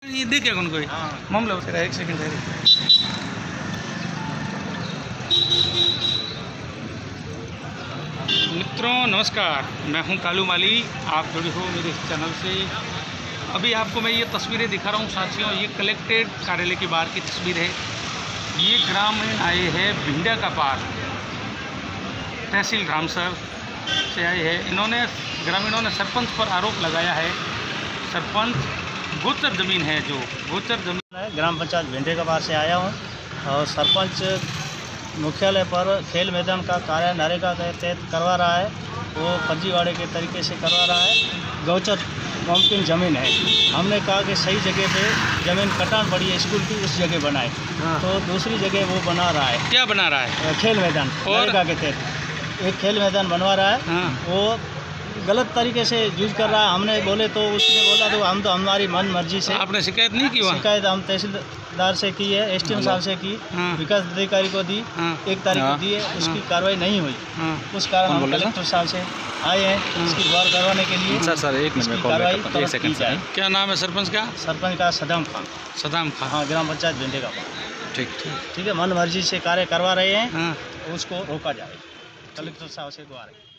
ये देखे कौन कोई मामला तेरा एक सेकंड है। मित्रों नमस्कार, मैं हूं कालू माली, आप जुड़े हो मेरे चैनल से। अभी आपको मैं ये तस्वीरें दिखा रहा हूं साथियों, ये कलेक्ट्रेट कार्यालय के बाहर की तस्वीर है। ये ग्रामीण आए हैं भिंडा का पार, तहसील रामसर से आए हैं। इन्होंने ग्रामीणों ने सरपंच पर आरोप लगाया है, सरपंच गोचर ज़मीन है, जो गोचर ज़मीन है। ग्राम पंचायत भिंडे के पार से आया हूँ और सरपंच मुख्यालय पर खेल मैदान का कार्य नरेगा के तहत करवा रहा है, वो फर्जीवाड़े के तरीके से करवा रहा है। गौचर मुमकिन ज़मीन है, हमने कहा कि सही जगह पे ज़मीन कटान पड़ी है स्कूल की, उस जगह बनाए। तो दूसरी जगह वो बना रहा है। क्या बना रहा है? खेल मैदान नरेगा के तहत एक खेल मैदान बनवा रहा है। वो गलत तरीके से यूज कर रहा है। हमने बोले तो उसने बोला तो हम तो हमारी मन मर्जी से। आपने शिकायत नहीं की? शिकायत हम तहसीलदार से की है, एसडीएम साहब से की, विकास अधिकारी को दी, 1 तारीख को दी है, उसकी कार्रवाई नहीं हुई। उस कारण हम कलेक्टर साहब से आए हैं इसकी गौर करवाने के लिए। सर एक मिनट में कार्रवाई की जाए। क्या नाम है सरपंच का? सरपंच का सदाम खान। सदाम खान, हाँ, ग्राम पंचायत भिंडे का। ठीक है, मन मर्जी से कार्य करवा रहे हैं, उसको रोका जाए। कलेक्टर साहब से गुहार है।